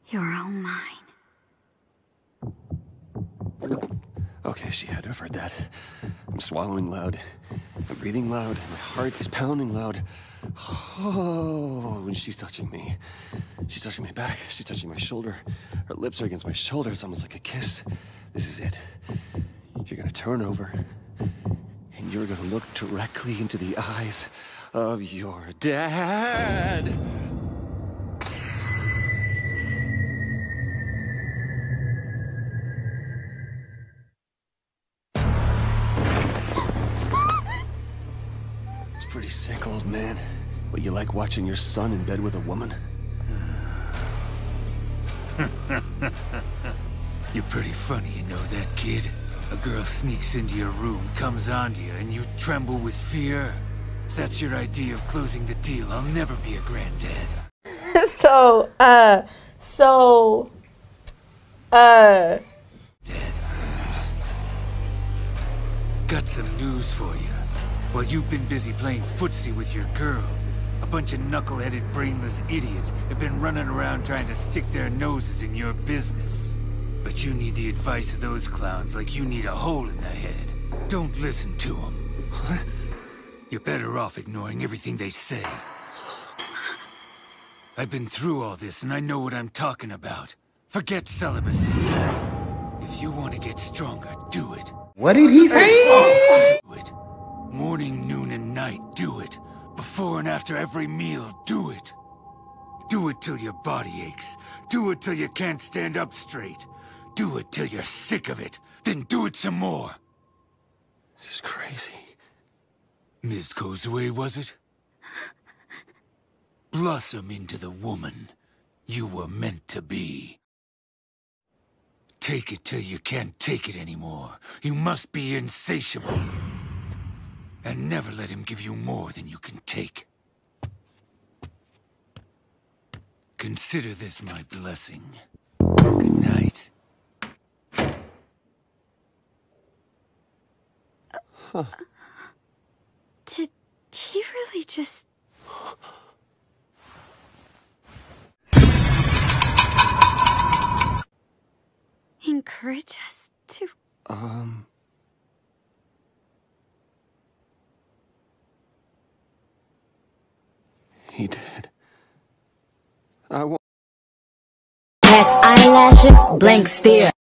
You're all mine. Okay, she had to have heard that. I'm swallowing loud. I'm breathing loud. My heart is pounding loud. Oh, and she's touching me. She's touching my back. She's touching my shoulder. Her lips are against my shoulder. It's almost like a kiss. This is it. You're gonna turn over, and you're gonna look directly into the eyes of your dad. It's pretty sick, old man. But you like watching your son in bed with a woman? You're pretty funny, you know that, kid? A girl sneaks into your room, comes onto you, and you tremble with fear? If that's your idea of closing the deal, I'll never be a granddad. Dad. Got some news for you. While you've been busy playing footsie with your girl, a bunch of knuckle-headed, brainless idiots have been running around trying to stick their noses in your business. But you need the advice of those clowns like you need a hole in the head. Don't listen to them. What? You're better off ignoring everything they say. I've been through all this and I know what I'm talking about. Forget celibacy. If you want to get stronger, do it. What did he say? Do it. Morning, noon, and night, do it. Before and after every meal, do it. Do it till your body aches. Do it till you can't stand up straight. Do it till you're sick of it. Then do it some more. This is crazy. Ms. Kozue, was it? Blossom into the woman you were meant to be. Take it till you can't take it anymore. You must be insatiable. And never let him give you more than you can take. Consider this my blessing. Good night. Huh. Did he really just... encourage us to... He did. I won't. Cat eyelashes, blank stare.